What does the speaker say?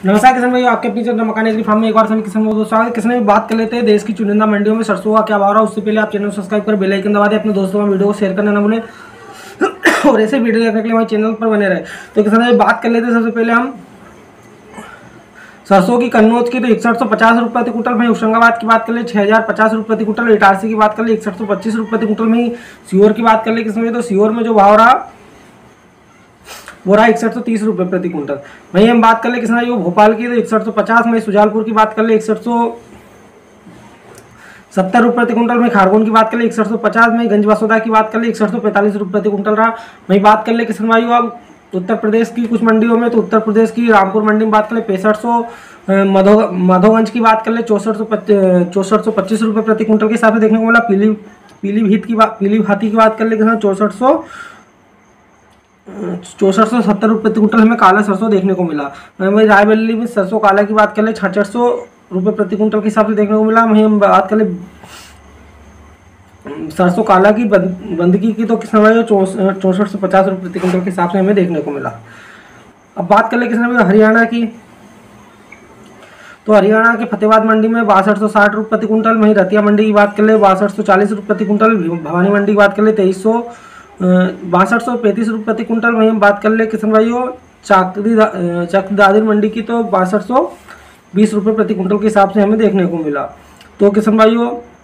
नमस्कार किसान भाई, आपके अपनी चैनल मकान एग्री फार्म में एक बार सभी किसान भाइयों को स्वागत है। किसान भाई बात कर लेते हैं देश की चुनिंदा मंडियों में सरसों का क्या भाव रहा है। उससे पहले आप चैनल को सब्सक्राइब कर बेल आइकन दबा दें, अपने दोस्तों में वीडियो को शेयर करना ना भूलें और ऐसे वीडियो देखने के लिए हमारे चैनल पर बने रहे। तो किसान भाई बात कर लेते हैं सबसे पहले हम सरसों की कन्नौज की, तो 6150 रुपये प्रति कुंटल। वहीं होशंगाबाद की बात कर ले 6050 रुपये प्रति कुंटल। इटारसी की बात कर ले 6125 रुपये प्रति कुंटल। में सीहोर की बात कर ले किसान भाई, तो सीहोर में जो भाव रहा वो रहा 6130 रुपये प्रति कुंटल। वहीं हम बात कर ले किसान भाई भोपाल की, तो 6150 में। सुजालपुर की बात कर ले 6170 रुपये प्रति कुंटल। में खारगोन की बात कर ले 6150 में। गंजबसौदा की बात कर ले 6145 रुपये प्रति कुंटल रहा। वहीं बात कर ले किसान भाई अब उत्तर प्रदेश की कुछ मंडियों में, तो उत्तर प्रदेश की रामपुर मंडी में बात कर ले 6500। मधोगंज की बात कर ले 6425 रुपये प्रति कुंटल के हिसाब से देखने को मिला। पीलीभाती की बात कर ले 6470 रुपये प्रति कुंटल हमें काला सरसों देखने को मिला। वहीं रायबरेली में सरसों काला की बात कर ले 6600 रुपये प्रति कुंटल के हिसाब से देखने को मिला। वहीं हम बात कर ले सरसों काला की बंदगी की, तो किसान भाई 6450 रुपये प्रति कुंटल के हिसाब से हमें देखने को मिला। अब बात कर ले किसान भाई हरियाणा की, तो हरियाणा के फतेहाबाद मंडी में 6260 रुपये प्रति कुंटल। वहीं रतिया मंडी की बात कर ले 6240 रुपये प्रति कुंटल। भवानी मंडी की बात कर ले 6235 रुपये प्रति कुंटल। वहीं हम बात कर ले किसान भाइयों चकदादिर मंडी की, तो 6220 रुपये प्रति कुंटल के हिसाब से हमें देखने को मिला। तो किसान भाइयों